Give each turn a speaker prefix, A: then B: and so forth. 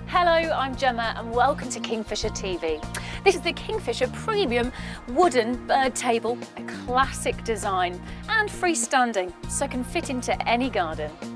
A: Hello, I'm Gemma and welcome to Kingfisher TV. This is the Kingfisher premium wooden bird table, a classic design and freestanding, so can fit into any garden.